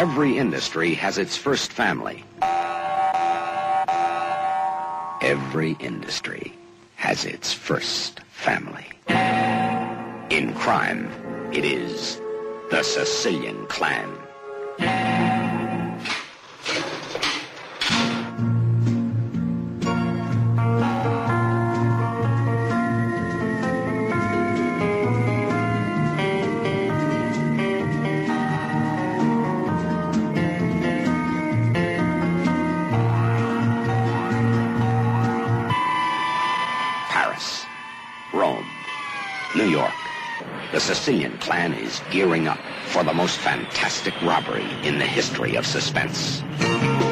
Every industry has its first family. Every industry has its first family. In crime, it is the Sicilian Clan. Paris, Rome, New York. The Sicilian Clan is gearing up for the most fantastic robbery in the history of suspense.